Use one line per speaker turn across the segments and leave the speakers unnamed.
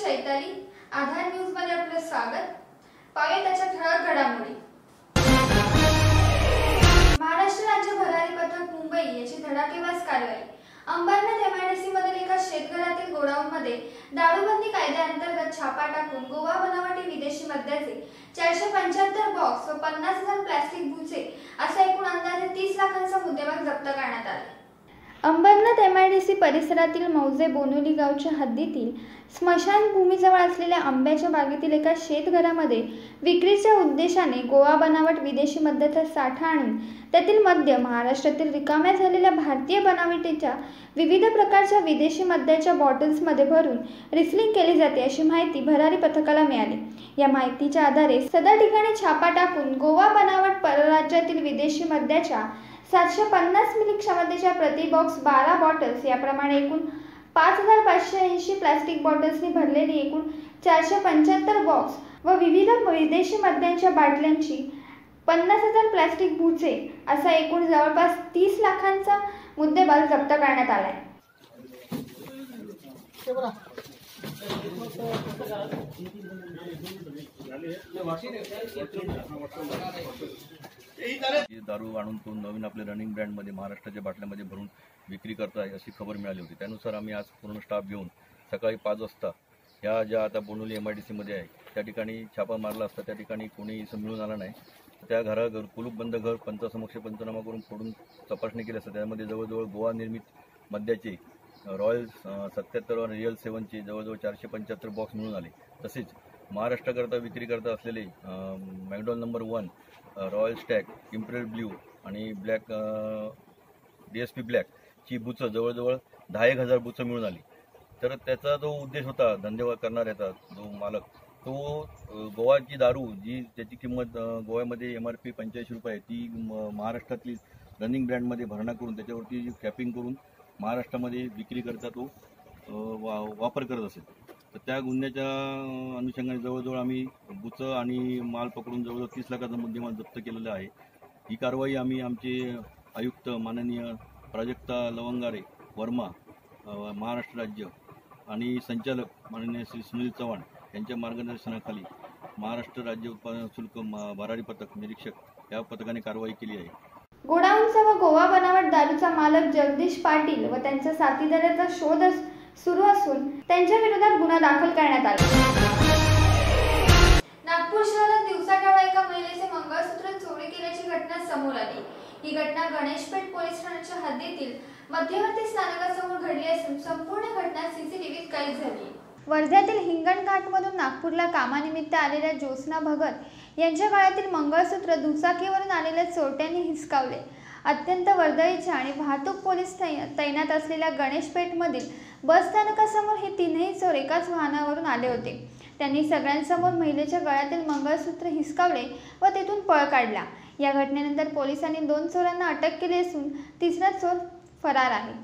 चैताली, आधार news मध्ये आपले स्वागत। पाहूया त्याच्या ठळक घडामोडी। महाराष्ट्र राज्य भरारी पथक मुंबई याची धडाकेबाज कारवाई। अंबरनाथ एमआयडीसी मधील एका शेतघरातील गोडाऊनमध्ये दारूबंदी कायद्याअंतर्गत छापा टाकून गोवा बनावटी विदेशी मद्याचे 475 बॉक्स व 50,000 प्लास्टिक बुचे असा एकूण अंदाजे 30 लाखांचा मुद्देमाल जप्त करण्यात आला। अंबरनाथ एमआयडीसी परिसरातील मौजे बोनोली गावच्या हद्दीतील स्मशानभूमीजवळ असलेल्या आंब्याच्या बागेतील एका शेतघरामध्ये विक्रीच्या उद्देशाने गोवा बनावट विदेशी मद्याचा साठा आणून त्यातील मद्य महाराष्ट्रातील रिकाम्या झालेल्या भारतीय बनावटीच्या विविध प्रकारच्या विदेशी मद्याच्या बॉटल्समध्ये भरून रिफिलिंग केली जाते अशी माहिती भरारी पथकाला मिळाली। या माहितीच्या आधारे सदर ठिकाणी छापा टाकून गोवा बनावट परराज्यातील विदेशी मद्याच्या 750 मिली क्षमतेच्या प्रति बॉक्स 12 बॉटल्स याप्रमाणे एकूण 5580 प्लास्टिक बॉटल्सनी भरलेली एकूण 475 बॉक्स व विविध विदेशी मद्यांच्या बाटल्यांची 50,000 प्लास्टिक बुचे असा एकूण जवळपास 30 लाखांचा मुद्देमाल जप्त करण्यात आला आहे।
दारू आणून तो नवीन आपले रनिंग ब्रँड मध्ये महाराष्ट्राच्या बाटल्यामध्ये भरून विक्री करताय अशी खबर मिळाली होती। त्यानुसार आम्ही आज पूर्ण स्टाफ घेऊन सकाळी 5 वाजता ह्या ज्या आता बोनोली एमआयडीसी मध्ये आहे त्या ठिकाणी छापा मारला असता त्या ठिकाणी कोणी मिळून आला नाही। त्या घरावर कुलूप बंद घर पंचसमक्ष पंचनामा करून फोडून तपासणी केली असता त्यामध्ये जवळजवळ गोवा निर्मित मद्याचे रॉयल 77 व रिअल 7 चे जवळजवळ 475 बॉक्स मिळून आले। तसेच महाराष्ट्राकरता विक्री करता असलेले McDowell number 1 Royal Stag Imperial Blue आणि ब्लॅक DSP ब्लॅक ची बुचं जवळजवळ 10,000 बुचं मिळून आली। तर त्याचा जो उद्देश होता धंदे करणाऱ्याचा जो मालक तो गोवाची दारू जी त्याची किंमत गोव्यामध्ये MRP 85 रुपये ती महाराष्ट्रातली रनिंग ब्रँडमध्ये भरणा करून त्याच्यावरती कॅपिंग करून महाराष्ट्रामध्ये विक्री करता तो वापर करत असेल। तर त्या गुन्ह्याच्या अनुषंगाने जवळजवळ आम्ही बुचं आणि माल पकडून जवळजवळ 30 लाखाचा मुद्देमाल जप्त केलेला आहे। ही कारवाई आम्ही आमचे आयुक्त माननीय प्राजक्ता लवंगारे वर्मा महाराष्ट्र राज्य आणि संचालक माननीय श्री सुनील चव्हाण यांच्या मार्गदर्शनाखाली महाराष्ट्र राज्य उत्पादन शुल्क भरारी पथक निरीक्षक या पथकाने कारवाई केली आहे।
गोडाऊनचा व गोवा बनावट दारूचा मालक जगदीश पाटील व त्यांच्या साथीदाराचा शोध सुरू असून त्यांच्या विरोधात गुन्हा दाखल करण्यात आला। नागपूर शहरात दिवसाढवळ्या एका महिलेचे मंगळसूत्र चोरी केल्याची घटना समोर आली। ही घटना गणेशपेठ पोलीस ठाण्याच्या हद्दीतील मध्यवर्ती स्थानकासमोर घडली असून संपूर्ण घटना सीसीटीव्हीत कैद झाली। वर्ध्यातील हिंगणघाटमधून नागपूरला कामानिमित्त आलेल्या ज्योत्स्ना भगत यांच्या गळ्यातील मंगळसूत्र दुचाकीवरून आलेल्या चोरट्यांनी हिसकावले। अत्यंत वर्दळीच्या आणि वाहतूक पोलीस तैनात असलेल्या गणेशपेठमधील बस स्थानकासमोर हे तीनही चोर एकाच वाहनावरून आले होते। त्यांनी सगळ्यांसमोर महिलेच्या गळ्यातील मंगळसूत्र हिसकावले व तेथून पळ काढला। या घटनेनंतर पोलिसांनी 2 चोरांना अटक केली असून तिसरा चोर फरार आहे।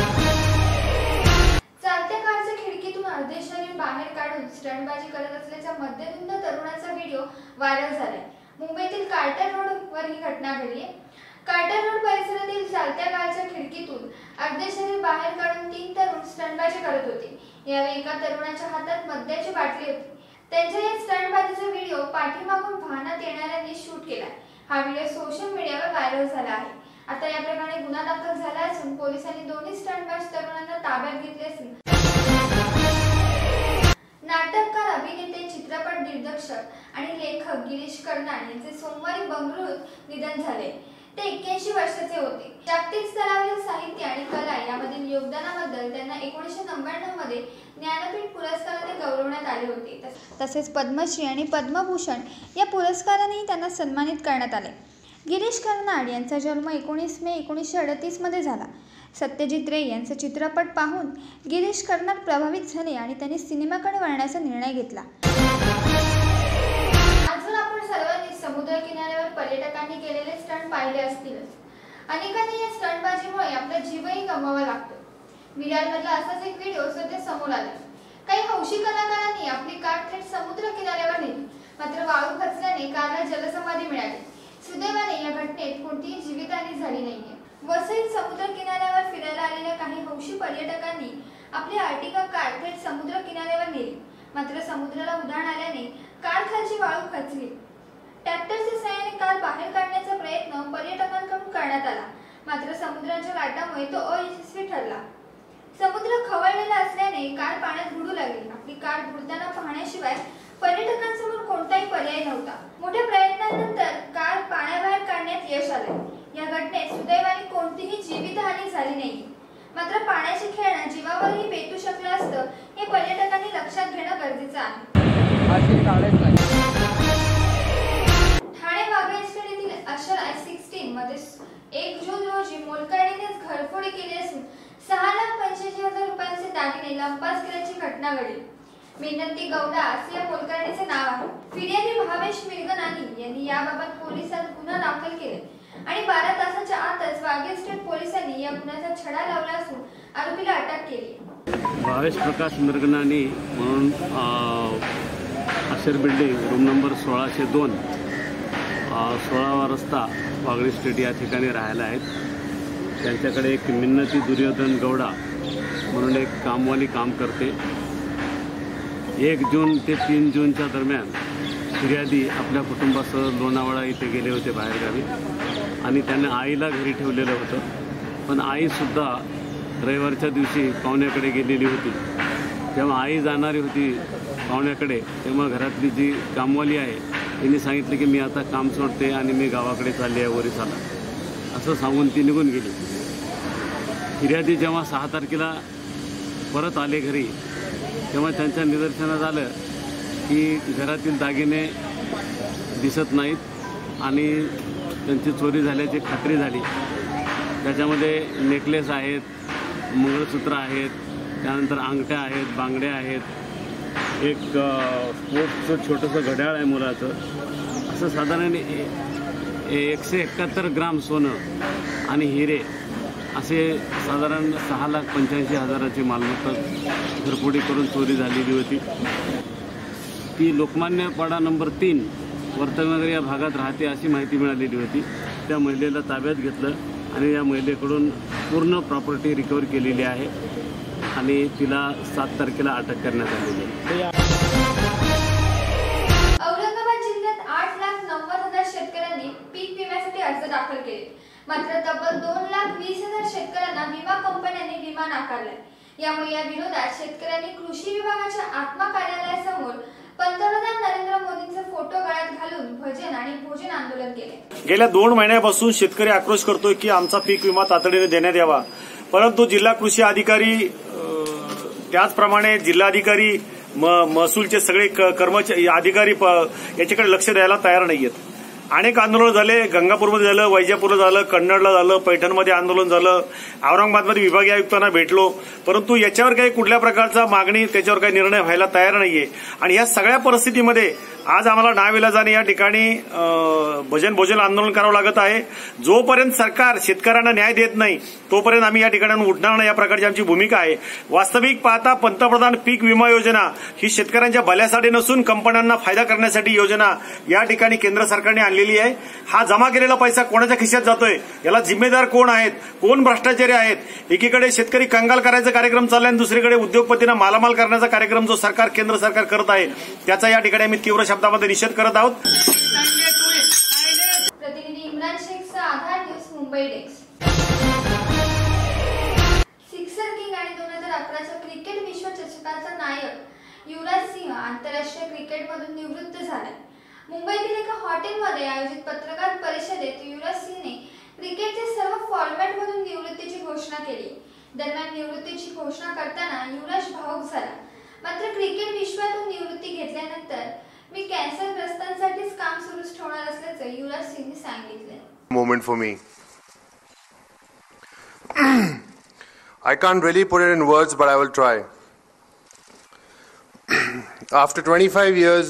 चालत्या कारच्या खिडकीतून अर्धे शरीर बाहेर काढून स्टंटबाजी करत असल्याचा मध्यधुंद तरुणाचा व्हिडिओ व्हायरल झालाय। मुंबईतील कार्टर रोड वर ही घटना घडली आहे। कार्टर रोड परिसरातील चालत्या कारच्या खिडकीतून अर्धे शरीर बाहेर काढून 3 तरुण स्टंटबाजी करत होते। यावेळी एका तरुणाच्या हातात मद्याची बाटली होती। त्यांच्या या स्टंटबाजीचा व्हिडिओ पाठीमागून वाहनात येणाऱ्यांनी शूट केला। हा व्हिडिओ सोशल मीडियावर व्हायरल झाला आहे। आता या प्रकरणी गुन्हा दाखल झाला असून पोलिसांनी दोन्ही स्टंटबाज तरुणांना ताब्यात घेतले असून नाटककार, अभिनेते, चित्रपट दिग्दर्शक आणि लेखक गिरीश कर्नाड यांचे सोमवारी बंगळुरूत निधन झाले। ते 81 वर्षाचे होते। जागतिक स्तरावरील साहित्य आणि कला यामधील योगदानाबद्दल त्यांना 1999 मध्ये ज्ञानपीठ पुरस्काराने गौरवण्यात आले होते। तसेच पद्मश्री आणि पद्मभूषण या पुरस्कारानेही त्यांना सन्मानित करण्यात आले। गिरीश कर्नाड यांचा जन्म 19 मे 1938 मध्ये झाला। सत्यजित रे यांचा चित्रपट पाहून गिरीश कर्नाड प्रभावित झाले आणि त्यांनी सिनेमाकडे वळण्याचा निर्णय घेतला। आजवर आपण सर्वांनी समुद्र किनाऱ्यावर पर्यटकांनी केलेले स्टंट पाहिले असतीलच। अनेकांनी या स्टंटबाजीमुळे आपला जीवही गमवावा लागतो। विरारमधला असाच एक व्हिडिओ सध्या समोर आला। काही हौशी कलाकारांनी आपली कार थेट समुद्र किनाऱ्यावर नेली, मात्र वाळू खचल्याने कारला जलसमाधी मिळाली। सुदैवाने या घटनेत कोणतीही जीवितहानी झाली नाहीये। वसईत समुद्र किनाऱ्यावर फिरायला आलेल्या काही हौशी पर्यटकांनी आपली आर्टिका कार थेट समुद्र किनाऱ्यावर नेली, मात्र समुद्राला उधाण आल्याने कार खालची वाळू खचली। ट्रॅक्टरच्या साहाय्याने कार बाहेर काढण्याचा प्रयत्न पर्यटकांकडून करण्यात आला, मात्र समुद्राच्या लाटांमुळे तो अयशस्वी ठरला। समुद्र खवळलेला असल्याने कार पाण्यात बुडू लागली। आपली कार बुडताना पाहण्याशिवाय पर्यटकांसमोर कोणताही पर्याय नव्हता। मोठ्या प्रयत्नांनंतर कार पाण्याबाहेर काढण्यात यश आले। या घटनेत सुदैवाने कोणतीही जीवितहानी झाली नाही, मात्र पाण्याचे खेळणं जीवावरही बेतू शकलं असतं हे पर्यटकांनी लक्षात घेणं गरजेचं आहे। ठाणे वाघळे एस्टेट येथील अक्षर I-16 मध्ये 1 जून रोजी मोलकरणीनेच घरफोडी केली असून 6,85,000 रुपयांचे दागिने लंपास केल्याची घटना घडली। मिनंती गौडा असे या मोलकरणीचे नाव आहे। फिर्यादी भावेश मिरगनानी यांनी याबाबत पोलिसात गुन्हा दाखल केले आणि 12 तासाच्या आतच वाघे एस्टेट पोलिसांनी या गुन्ह्याचा छडा लावला असून आरोपीला अटक केली।
भावेश प्रकाश मिरगनानी म्हणून अक्षर बिल्डिंग रूम नंबर 1602 16वा रस्ता वाघे एस्टेट या ठिकाणी राहायला आहेत। त्यांच्याकडे एक मिन्नती दुर्योधन गौडा म्हणून एक कामवाली काम करते। 1 जून ते 3 जूनच्या दरम्यान फिर्यादी आपल्या कुटुंबासह लोणावळा इथे गेले होते बाहेरगावी आणि त्याने आईला घरी ठेवलेलं होतं, पण आईसुद्धा रविवारच्या दिवशी पाहुण्याकडे गेलेली होती। जेव्हा आई जाणारी होती पाहुण्याकडे तेव्हा घरातली जी कामवाली आहे तिने सांगितलं की मी आता काम सोडते आणि मी गावाकडे चालले आहे ओरिसाला, असं सांगून ती निघून गेली। फिर्यादी जेव्हा 6 तारखेला परत आले घरी तेव्हा त्यांच्या निदर्शनास आलं की घरातील दागिने दिसत नाहीत आणि त्यांची चोरी झाल्याची खात्री झाली। त्याच्यामध्ये नेकलेस आहेत, मंगळसूत्र आहेत, त्यानंतर अंगठ्या आहेत, बांगड्या आहेत, एक स्पोर्ट्सचं छोटंसं घड्याळ आहे मुलाचं, असं साधारण 171 ग्राम सोनं आणि हिरे असे साधारण 6,85,000ची मालमत्ता घरफोडी करून चोरी झालेली होती। ती लोकमान्य पाडा नंबर 3 वर्तनगर या भागात राहते अशी माहिती मिळालेली होती। त्या महिलेला ताब्यात घेतलं आणि या महिलेकडून पूर्ण प्रॉपर्टी रिकव्हर केलेली आहे आणि तिला 7 तारखेला अटक करण्यात आलेली आहे।
औरंगाबाद जिल्ह्यात 8,90,000 शेतकऱ्यांनी पीक विम्यासाठी अर्ज दाखल केले, मात्र तब्बल 2,20,000 शेतकऱ्यांना विमा कंपन्यांनी विमा नाकारलाय। यामुळे या विरोधात शेतकऱ्यांनी कृषी विभागाच्या आत्मा कार्यालयासमोर पंतप्रधान नरेंद्र मोदींचा फोटो गळ्यात घालून भजन आणि भोजन आंदोलन केले।
गेल्या 2 महिन्यापासून शेतकरी आक्रोश करतोय की आमचा पीक विमा तातडीने देण्यात यावा, परंतु जिल्हा कृषी अधिकारी त्याचप्रमाणे जिल्हाधिकारी महसूलचे सगळे कर्मचारी अधिकारी याच्याकडे लक्ष द्यायला तयार नाहीयेत। अनेक आंदोलन झाले, गंगापूरमध्ये झालं, वैजापूरला झालं, कन्नडला झालं, पैठणमध्ये आंदोलन झालं, औरंगाबादमध्ये विभागीय आयुक्तांना भेटलो, परंतु याच्यावर काही कुठल्या प्रकारचा मागणी त्याच्यावर काही निर्णय व्हायला तयार नाहीये। आणि या सगळ्या परिस्थितीमध्ये आज आम्हाला नाविलाजाने या ठिकाणी भोजन आंदोलन करावं लागत आहे। जोपर्यंत सरकार शेतकऱ्यांना न्याय देत नाही तोपर्यंत आम्ही या ठिकाणी उठणार नाही, या प्रकारची आमची भूमिका आहे। वास्तविक पाहता पंतप्रधान पीक विमा योजना ही शेतकऱ्यांच्या भल्यासाठी नसून कंपन्यांना फायदा करण्यासाठी योजना या ठिकाणी केंद्र सरकारने आणलेली आहे। हा जमा केलेला पैसा कोणाच्या खिशात जातोय, याला जिम्मेदार कोण आहेत, कोण भ्रष्टाचारी आहेत? एकीकडे शेतकरी कंगाल करायचा कार्यक्रम चाललाय आणि दुसरीकडे उद्योगपतींना मालामाल करण्याचा कार्यक्रम जो केंद्र सरकार करत आहे त्याचा या ठिकाणी आम्ही तीव्र शब्दामध्ये निषेध करत आहोत।
प्रतिनिधी इम्रान शेखचा Aadhaar news Mumbai desk. Sixer king आणि 2011च्या क्रिकेट विश्वचषकाचा नायक युवराज सिंह आंतरराष्ट्रीय क्रिकेटमधून निवृत्त झालाय। मुंबईतील एका हॉटेलमध्ये आयोजित पत्रकार परिषदेत युवराज सिंहने क्रिकेटच्या सर्व फॉर्मॅटमधून निवृत्तीची घोषणा केली। दरम्यान निवृत्तीची घोषणा करताना युवराज भावुक झाला, मात्र क्रिकेट विश्वातून निवृत्ती घेतल्यानंतर मी कॅन्सरग्रस्तांसाठीच काम सुरूच ठेवणार असल्याचे युवराज सिंहने सांगितले।
Moment for me. I can't really put it in words, but I will try. After 25 years,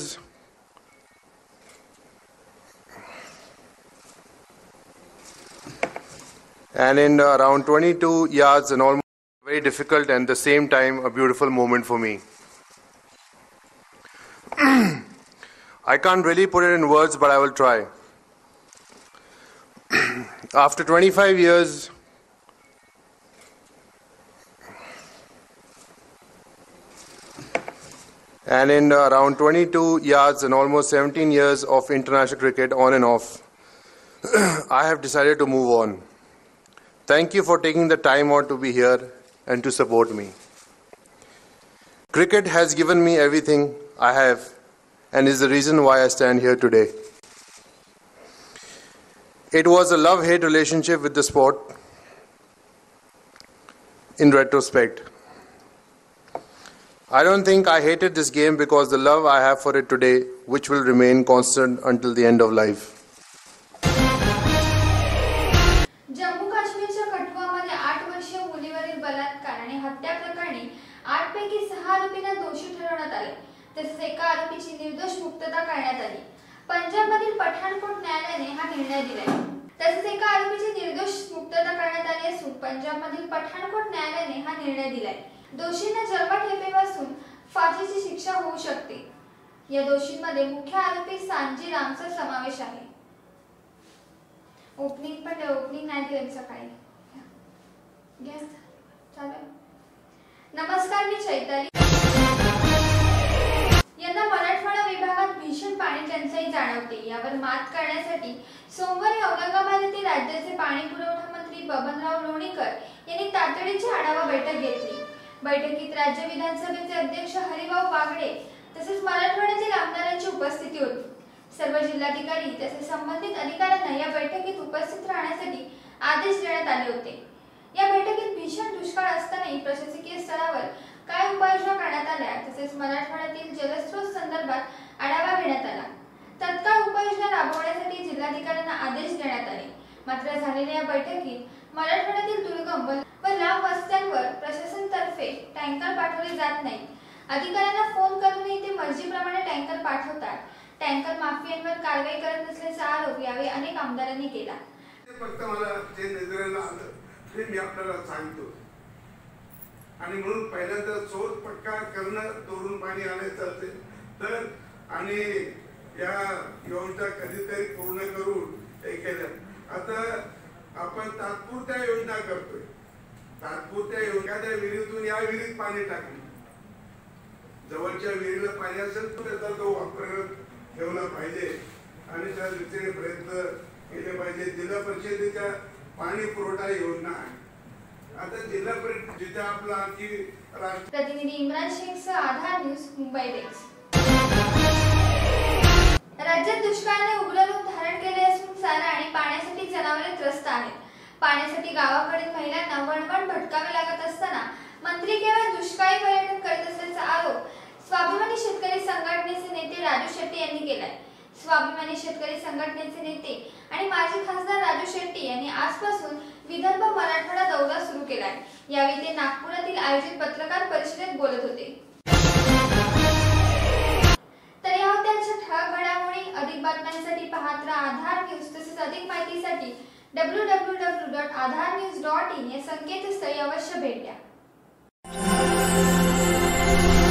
and in around 22 yards and almost very difficult and at the same time a beautiful moment for me. I can't really put it in words, but I will try. After 25 years, And in around 22 years and almost 17 years of international cricket on and off, I have decided to move on. Thank you for taking the time out to be here and to support me. Cricket has given me everything I have and is the reason why I stand here today. It was a love-hate relationship with the sport in retrospect. I don't think I hated this game because the love I have for it today, which will remain constant until the end of life.
Jammu काश्मीरच्या कठुआमध्ये 8 वर्षीय मुलीवरील बलात्कार आणि हत्या प्रकरणी 8 पैकी 6 आरोपींना दोषी ठरवण्यात आले. तसेच एका आरोपीची निर्दोष मुक्तता करण्यात आली. पंजाबमधील पठाणकोट न्यायालयाने हा निर्णय दिलाय. तसेच एका आरोपीची निर्दोष मुक्तता करण्यात आली असून पंजाबमधील पठाणकोट न्यायालयाने हा निर्णय दिलाय. दोषींना जन्मठेपेपासून फाशीची शिक्षा होऊ शकते. या दोषींमध्ये मुख्य आरोपी सांजी रामचा समावेश आहे. ओपनिंग नाही दिली सकाळी. नमस्कार, मी चैताली. यंदा मराठवाडा विभागात भीषण पाणी टंचाई जाणवते. यावर मात करण्यासाठी सोमवारी औरंगाबाद येथे राज्याचे पाणी पुरवठा मंत्री बबनराव लोणीकर यांनी तातडीची आढावा बैठक घेतली. बैठकीत राज्य विधानसभेचे अध्यक्ष हरिभाऊ बागडे तसेच मराठवाड्यातील आमदारांची उपस्थिती होती. सर्व जिल्हाधिकारी तसेच संबंधित अधिकाऱ्यांना या बैठकीत उपस्थित राहण्यासाठी आदेश देण्यात आले होते. या बैठकीत भीषण दुष्काळ असतानाही प्रशासकीय स्तरावर काय उपाययोजना करण्यात आल्या तसेच मराठवाड्यातील जलस्रोत संदर्भात आढावा घेण्यात आला. तत्काळ उपाययोजना राबवण्यासाठी जिल्हाधिकाऱ्यांना आदेश देण्यात आले. मात्र झालेल्या या बैठकीत मराठवाड्यातील दुर्गम व लांब वस्त्यांवर प्रशासनातर्फे टँकर पाठवले जात नाहीत. अधिकाऱ्यांना फोन करूनही ते मर्जीप्रमाणे टँकर पाठवतात. टँकर माफियांवर कारवाई करत नसल्याचा आरोप यावेळी अनेक आमदारांनी केला.
फक्त मला जे नजरेला आलं ते मी आपल्याला सांगतो. आणि म्हणून पहिल्यांदा चोर पटका करणं, दोरून पाणी आणायचं असेल तर आणि या योजना कधीतरी पूर्ण करून हे केलं. आता आपण तात्पुरत्या योजना करतोय. तात्पुरत्या एखाद्या विहिरीतून या विहिरीत पाणी टाकलं, जवळच्या विहिरीला पाणी असेल तर त्याचा तो वापर ठेवला पाहिजे आणि त्या दृष्टीने प्रयत्न केले पाहिजे. जिल्हा परिषदेच्या पाणी पुरवठा योजना आहे. आता जिल्हा परिषद जिथे आपला आणखी
प्रतिनिधी इम्रान शेखसह आधार न्यूज, मुंबई डेस्क. राज्यात दुष्काळाने उग्र रूप धारण केले असून चारा आणि पाण्यासाठी जनावरे त्रस्त आहेत. पाण्यासाठी गावाकडील महिलांना वणवण भटकावे लागत असताना मंत्री केवळ दुष्काळी पर्यटन करत असल्याचा आरोप स्वाभिमानी शेतकरी संघटनेचे नेते राजू शेट्टी यांनी केलाय. स्वाभिमानी शेतकरी संघटनेचे नेते आणि माजी खासदार राजू शेट्टी यांनी आजपासून विदर्भ मराठवाडा दौरा सुरू केलाय. यावेळी ते नागपुरातील आयोजित पत्रकार परिषदेत बोलत होते. तर या होत्या ठळक घडामोडी. अधिक बातम्यांसाठी पाहत राहा आधार न्यूज. तसेच अधिक माहितीसाठी www.aadharnews.in या संकेतस्थळी अवश्य भेट द्या.